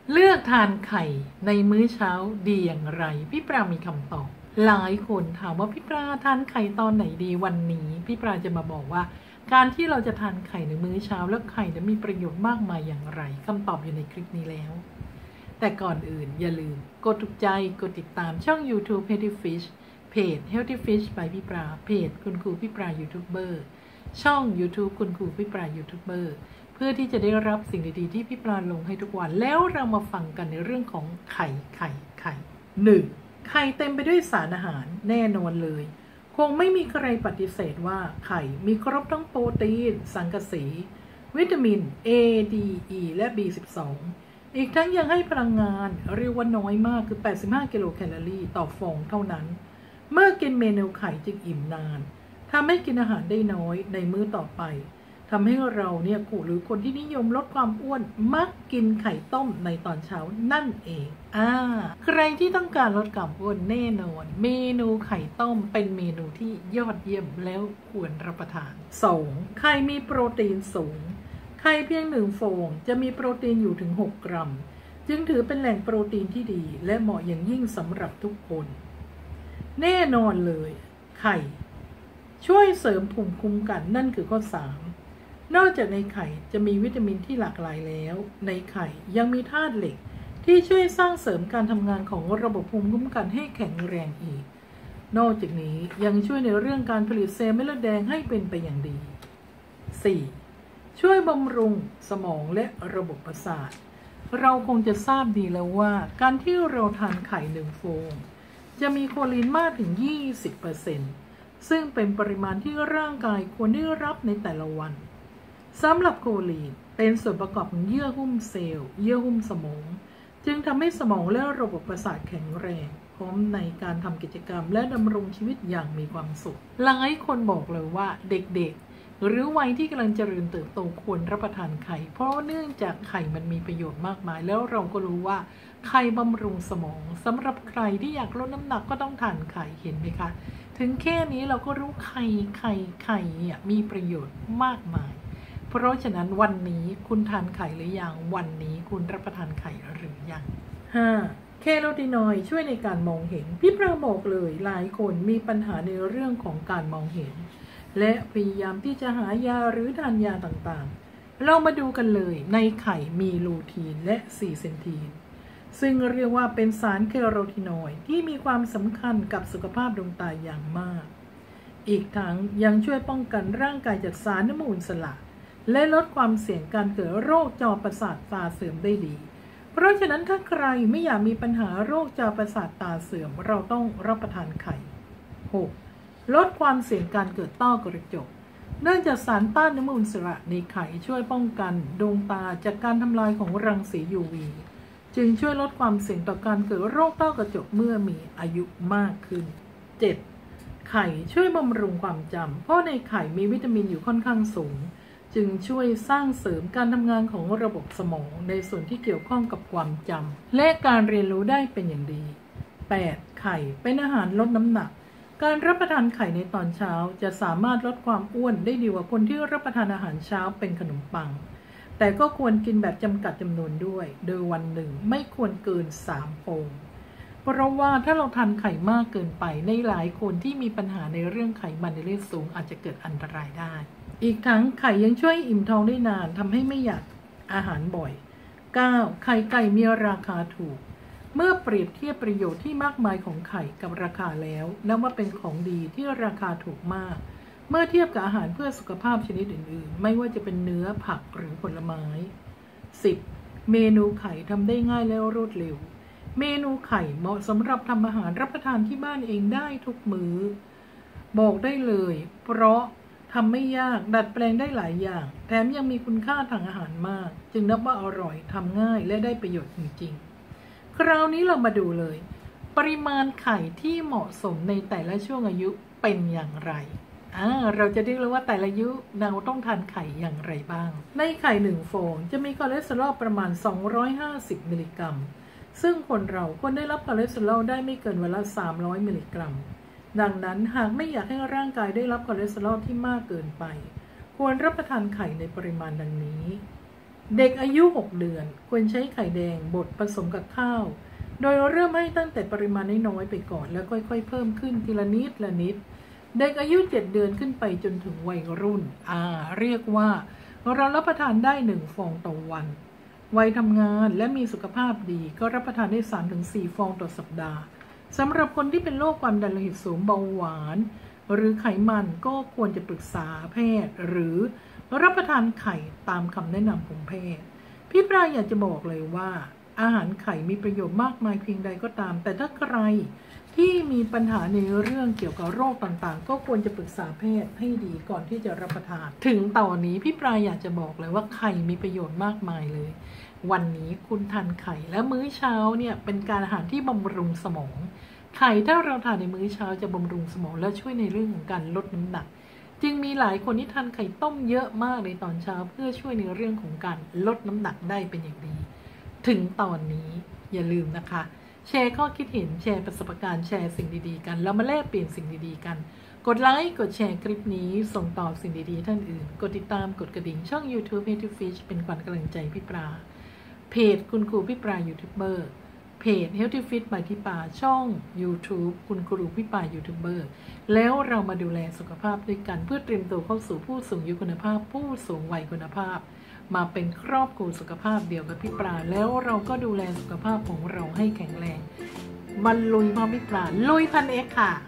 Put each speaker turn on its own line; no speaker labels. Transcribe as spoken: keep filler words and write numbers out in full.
เลือกทานไข่ในมื้อเช้าดีอย่างไรพี่ปรามีคำตอบหลายคนถามว่าพี่ปราทานไข่ตอนไหนดีวันนี้พี่ปราจะมาบอกว่าการที่เราจะทานไข่ในมื้อเช้าแล้วไข่จะมีประโยชน์มากมายอย่างไรคำตอบอยู่ในคลิปนี้แล้วแต่ก่อนอื่นอย่าลืมกดถูกใจกดติดตามช่อง YouTube Healthy Fish เพจ Healthy Fish by พี่ปราเพจคุณครูพี่ปรายูทูบเบอร์ช่อง YouTube คุณครูพี่ปรายูทูบเบอร์เพื่อที่จะได้รับสิ่งดีๆที่พี่ปราลงให้ทุกวันแล้วเรามาฟังกันในเรื่องของไข่ไข่ไข่หนึ่งไข่เต็มไปด้วยสารอาหารแน่นอนเลยคงไม่มีใครปฏิเสธว่าไข่มีครบทั้งโปรตีนสังกะสีวิตามิน A D E และ บี สิบสอง อีกทั้งยังให้พลังงานเรียกว่าน้อยมากคือแปดสิบห้ากิโลแคลอรี่ต่อฟองเท่านั้นเมื่อกินเมนูไข่จึงอิ่มนานทำให้กินอาหารได้น้อยในมื้อต่อไปทำให้เราเนี่ยหรือคนที่นิยมลดความอ้วนมักกินไข่ต้มในตอนเช้านั่นเองอ่าใครที่ต้องการลดความอ้วนแน่นอนเมนูไข่ต้มเป็นเมนูที่ยอดเยี่ยมแล้วควรรับประทาน สอง ไข่มีโปรตีนสูงไข่เพียงหนึ่งฟองจะมีโปรตีนอยู่ถึงหกกรัมจึงถือเป็นแหล่งโปรตีนที่ดีและเหมาะอย่างยิ่งสำหรับทุกคนแน่นอนเลยไข่ช่วยเสริมภูมิคุ้มกันนั่นคือข้อสามนอกจากในไข่จะมีวิตามินที่หลากหลายแล้วในไข่ยังมีธาตุเหล็กที่ช่วยสร้างเสริมการทำงานของระบบภูมิคุ้มกันให้แข็งแรงอีกนอกจากนี้ยังช่วยในเรื่องการผลิตเซลล์เม็ดเลือดแดงให้เป็นไปอย่างดี สี่ ช่วยบำรุงสมองและระบบประสาทเราคงจะทราบดีแล้วว่าการที่เราทานไข่หนึ่งฟองจะมีโคลีนมากถึง ยี่สิบเปอร์เซ็นต์ ซึ่งเป็นปริมาณที่ร่างกายควรได้รับในแต่ละวันสำหรับโคลีนเป็นส่วนประกอบของเยื่อหุ้มเซลล์เยื่อหุ้มสมองจึงทำให้สมองและระบบประสาทแข็งแรงพร้อมในการทำกิจกรรมและดำรงชีวิตอย่างมีความสุขหลายคนบอกเลยว่าเด็กๆหรือวัยที่กำลังเจริญเติบโตควรรับประทานไข่เพราะเนื่องจากไข่มันมีประโยชน์มากมายแล้วเราก็รู้ว่าไข่บำรุงสมองสำหรับใครที่อยากลดน้ำหนักก็ต้องทานไข่เห็นไหมคะถึงแค่นี้เราก็รู้ไข่ไข่ไข่เนี่ยมีประโยชน์มากมายเพราะฉะนั้นวันนี้คุณทานไข่หรือยังวันนี้คุณรับประทานไข่หรือยัง ห้า แคโรทีนอยด์ช่วยในการมองเห็นพี่ปราบอกเลยหลายคนมีปัญหาในเรื่องของการมองเห็นและพยายามที่จะหายาหรือทานยาต่างๆเรามาดูกันเลยในไข่มีลูทีนและซีเซนทีนซึ่งเรียกว่าเป็นสารแคโรทีนอยด์ที่มีความสำคัญกับสุขภาพดวงตาอย่างมากอีกทั้งยังช่วยป้องกันร่างกายจากสารน้ำมูลสละและลดความเสี่ยงการเกิดโรคจอประสาทตาเสื่อมได้ดีเพราะฉะนั้นถ้าใครไม่อยากมีปัญหาโรคจอประสาทตาเสื่อมเราต้องรับประทานไข่ หก ลดความเสี่ยงการเกิดต้อกระจกเนื่องจากสารต้านน้ำมูลสละในไข่ช่วยป้องกันดวงตาจากการทำลายของรังสี ยู วี จึงช่วยลดความเสี่ยงต่อการเกิดโรคต้อกระจกเมื่อมีอายุมากขึ้น เจ็ด ไข่ช่วยบำรุงความจำเพราะในไข่มีวิตามินอยู่ค่อนข้างสูงจึงช่วยสร้างเสริมการทำงานของระบบสมองในส่วนที่เกี่ยวข้องกับความจำและการเรียนรู้ได้เป็นอย่างดี แปด ไข่เป็นอาหารลดน้ำหนักการรับประทานไข่ในตอนเช้าจะสามารถลดความอ้วนได้ดีกว่าคนที่รับประทานอาหารเช้าเป็นขนมปังแต่ก็ควรกินแบบจำกัดจำนวนด้วยโดยวันหนึ่งไม่ควรเกินสามฟองเพราะว่าถ้าเราทานไข่มากเกินไปในหลายคนที่มีปัญหาในเรื่องไขมันในเลือดสูงอาจจะเกิดอันตรายได้อีกทั้งไข่ยังช่วยอิ่มท้องได้นานทำให้ไม่อยากอาหารบ่อย เก้า ไข่ไก่มีราคาถูกเมื่อเปรียบเทียบประโยชน์ที่มากมายของไข่กับราคาแล้วนับว่าเป็นของดีที่ราคาถูกมากเมื่อเทียบกับอาหารเพื่อสุขภาพชนิดอื่นๆไม่ว่าจะเป็นเนื้อผักหรือผลไม้ สิบ เมนูไข่ทำได้ง่ายและรวดเร็วเมนูไข่เหมาะสำหรับทำอาหารรับประทานที่บ้านเองได้ทุกมื้อบอกได้เลยเพราะทำไม่ยากดัดแปลงได้หลายอย่างแถมยังมีคุณค่าทางอาหารมากจึงนับว่าอร่อยทำง่ายและได้ประโยชน์จริงๆคราวนี้เรามาดูเลยปริมาณไข่ที่เหมาะสมในแต่ละช่วงอายุเป็นอย่างไรอ่าเราจะได้รู้ว่าแต่ละอายุเราต้องทานไข่อย่างไรบ้างในไข่หนึ่งฟองจะมีคอเลสเตอรอลประมาณสองร้อยห้าสิบมิลลิกรัมซึ่งคนเราควรได้รับคอเลสเตอรอลได้ไม่เกินวันละสามร้อยมิลลิกรัมดังนั้นหากไม่อยากให้ร่างกายได้รับคอเลสเตอรอลที่มากเกินไปควรรับประทานไข่ในปริมาณดังนี้เด็กอายุหกเดือนควรใช้ไข่แดงบดผสมกับข้าวโดยเริ่มให้ตั้งแต่ปริมาณน้อยๆไปก่อนแล้วค่อยๆเพิ่มขึ้นทีละนิดละนิดเด็กอายุเจ็ดเดือนขึ้นไปจนถึงวัยรุ่นอ่าเรียกว่าเรารับประทานได้หนึ่งฟองต่อวันวัยทำงานและมีสุขภาพดีก็รับประทานได้ สามถึงสี่ ฟองต่อสัปดาห์สำหรับคนที่เป็นโรคความดันโลหิตสูงเบาหวานหรือไขมันก็ควรจะปรึกษาแพทย์หรือรับประทานไข่ตามคำแนะนำของแพทย์พี่ปลาอยากจะบอกเลยว่าอาหารไข่มีประโยชน์มากมายเพียงใดก็ตามแต่ถ้าใครที่มีปัญหาในเรื่องเกี่ยวกับโรคต่างๆก็ควรจะปรึกษาแพทย์ให้ดีก่อนที่จะรับประทานถึงตอนนี้พี่ปลาอยากจะบอกเลยว่าไข่มีประโยชน์มากมายเลยวันนี้คุณทานไข่และมื้อเช้าเนี่ยเป็นการอาหารที่บำรุงสมองไข่ถ้าเราทานในมื้อเช้าจะบำรุงสมองและช่วยในเรื่องของการลดน้ำหนักจึงมีหลายคนที่ทานไข่ต้มเยอะมากในตอนเช้าเพื่อช่วยในเรื่องของการลดน้ำหนักได้เป็นอย่างดีถึงตอนนี้อย่าลืมนะคะแชร์ข้อคิดเห็นแชร์ประสบการณ์แชร์สิ่งดีๆกันแล้วมาแลกเปลี่ยนสิ่งดีๆกันกดไลค์กดแชร์คลิปนี้ส่งต่อสิ่งดีๆท่านอื่นกดติดตามกดกระดิ่งช่อง YouTube Healthy Fish เป็นขวัญกำลังใจพี่ปลาเพจคุณครูพี่ปลายูทูบเบอร์เพจ Healthy Fit by พี่ปลาช่อง YouTube คุณครูพี่ปลายูทูบเบอร์แล้วเรามาดูแลสุขภาพด้วยกันเพื่อเตรียมตัวเข้าสู่ผู้สูงอายุคุณภาพผู้สูงวัยคุณภาพมาเป็นครอบครัวสุขภาพเดียวกับพี่ปลาแล้วเราก็ดูแลสุขภาพของเราให้แข็งแรงมันลุยพร้อมพี่ปลาลุยพันเอ็กค่ะ